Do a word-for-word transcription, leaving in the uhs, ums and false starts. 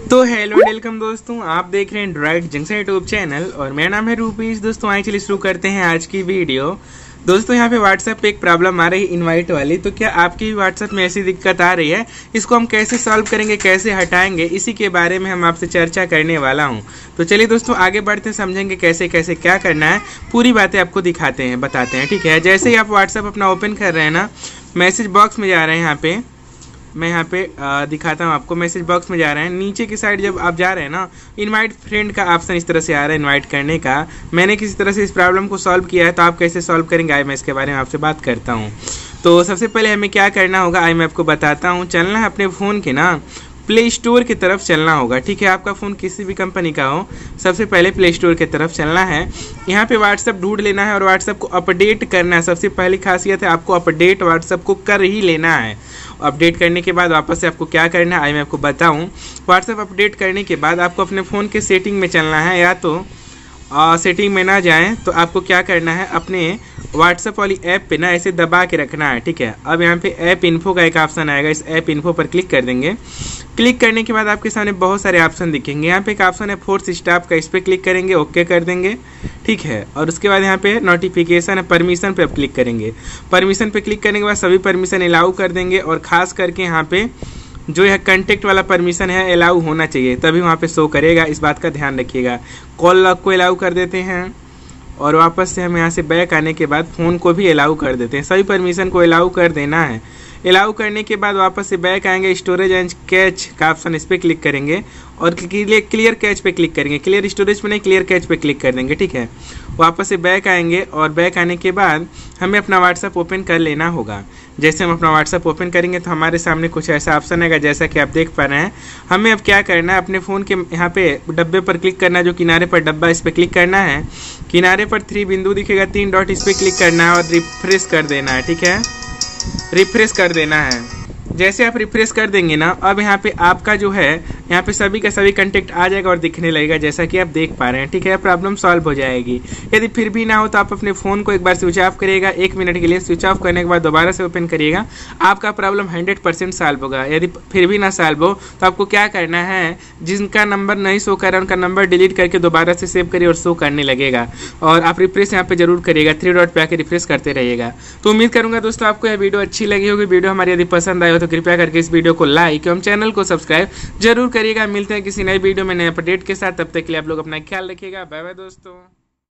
तो hello welcome दोस्तों, आप देख रहे हैं एंड्रॉइड जंक्शन यूट्यूब चैनल और मेरा नाम है रूपीश। दोस्तों आइए चलिए शुरू करते हैं आज की वीडियो। दोस्तों यहाँ पे व्हाट्सएप पे एक प्रॉब्लम आ रही है इनवाइट वाली। तो क्या आपकी व्हाट्सएप में ऐसी दिक्कत आ रही है, इसको हम कैसे सॉल्व करेंगे, कैसे हटाएंगे, इसी के बारे में हम आपसे चर्चा करने वाला हूँ। तो चलिए दोस्तों आगे बढ़ते हैं, समझेंगे कैसे कैसे क्या करना है, पूरी बातें आपको दिखाते हैं, बताते हैं। ठीक है, जैसे ही आप व्हाट्सएप अपना ओपन कर रहे हैं ना, मैसेज बॉक्स में जा रहे हैं। यहाँ पे मैं यहाँ पे आ, दिखाता हूँ आपको। मैसेज बॉक्स में जा रहे हैं, नीचे की साइड जब आप जा रहे हैं ना, इनवाइट फ्रेंड का ऑप्शन इस तरह से आ रहा है, इनवाइट करने का। मैंने किसी तरह से इस प्रॉब्लम को सॉल्व किया है, तो आप कैसे सॉल्व करेंगे आइए मैं इसके बारे में आपसे बात करता हूँ। तो सबसे पहले हमें क्या करना होगा आइए मैं आपको बताता हूँ। चलना है अपने फ़ोन के ना प्ले स्टोर की तरफ चलना होगा। ठीक है, आपका फ़ोन किसी भी कंपनी का हो, सबसे पहले प्ले स्टोर की तरफ चलना है। यहाँ पे व्हाट्सएप ढूंढ लेना है और व्हाट्सएप को अपडेट करना है। सबसे पहली खासियत है, आपको अपडेट व्हाट्सएप को कर ही लेना है। अपडेट करने के बाद वापस से आपको क्या करना है आइए मैं आपको बताऊँ। व्हाट्सएप अपडेट करने के बाद आपको अपने फ़ोन के सेटिंग में चलना है, या तो आ, सेटिंग में ना जाएं तो आपको क्या करना है, अपने व्हाट्सएप वाली ऐप पे ना ऐसे दबा के रखना है। ठीक है, अब यहाँ पे ऐप इन्फो का एक ऑप्शन आएगा, इस ऐप इन्फो पर क्लिक कर देंगे। क्लिक करने के बाद आपके सामने बहुत सारे ऑप्शन दिखेंगे। यहाँ पे एक ऑप्शन है फोर्स स्टॉप का, इस पर क्लिक करेंगे, ओके कर देंगे। ठीक है, और उसके बाद यहाँ पे नोटिफिकेशन है, परमिशन पे आप क्लिक करेंगे। परमिशन पे क्लिक करने के बाद सभी परमिशन अलाउ कर देंगे, और खास करके यहाँ पे जो यह कंटेक्ट वाला परमिशन है अलाउ होना चाहिए, तभी वहाँ पे शो करेगा, इस बात का ध्यान रखिएगा। कॉल लॉक को अलाउ कर देते हैं, और वापस से हम यहाँ से बैक आने के बाद फ़ोन को भी अलाउ कर देते हैं। सभी परमिशन को अलाउ कर देना है। अलाउ करने के बाद वापस से बैक आएंगे, स्टोरेज एंड कैच का ऑप्शन, इस पर क्लिक करेंगे और क्लियर कैच पे क्लिक करेंगे। क्लियर स्टोरेज पे नहीं, क्लियर कैच पे क्लिक कर देंगे। ठीक है, वापस से बैक आएंगे और बैक आने के बाद हमें अपना व्हाट्सएप ओपन कर लेना होगा। जैसे हम अपना व्हाट्सएप ओपन करेंगे तो हमारे सामने कुछ ऐसा ऑप्शन आएगा, जैसा कि आप देख पा रहे हैं। हमें अब क्या करना है, अपने फ़ोन के यहाँ पे डब्बे पर क्लिक करना है, जो किनारे पर डब्बा, इस पर क्लिक करना है। किनारे पर थ्री बिंदु दिखेगा, तीन डॉट, इस पर क्लिक करना है और रिफ्रेश कर देना है। ठीक है, रिफ्रेश कर देना है। जैसे आप रिफ्रेश कर देंगे ना, अब यहाँ पे आपका जो है यहाँ पे सभी का सभी कंटेक्ट आ जाएगा और दिखने लगेगा, जैसा कि आप देख पा रहे हैं। ठीक है, प्रॉब्लम सॉल्व हो जाएगी। यदि फिर भी ना हो तो आप अपने फ़ोन को एक बार स्विच ऑफ करिएगा, एक मिनट के लिए। स्विच ऑफ करने के बाद दोबारा से ओपन करिएगा, आपका प्रॉब्लम हंड्रेड परसेंट सॉल्व होगा। यदि फिर भी ना सॉल्व हो तो आपको क्या करना है, जिनका नंबर नहीं शो कर रहा है उनका नंबर डिलीट करके दोबारा से सेव करिए और शो करने लगेगा। और आप रिफ्रेश यहाँ पे जरूर करिएगा, थ्री डॉट पे आकर रिफ्रेश करते रहिएगा। तो उम्मीद करूँगा दोस्तों आपको यह वीडियो अच्छी लगी होगी। वीडियो हमारी यदि पसंद आए हो तो कृपया करके इस वीडियो को लाइक एवं चैनल को सब्सक्राइब जरूर करिएगा। मिलते हैं किसी नई वीडियो में नए अपडेट के साथ, तब तक के लिए आप लोग अपना ख्याल रखिएगा। बाय बाय दोस्तों।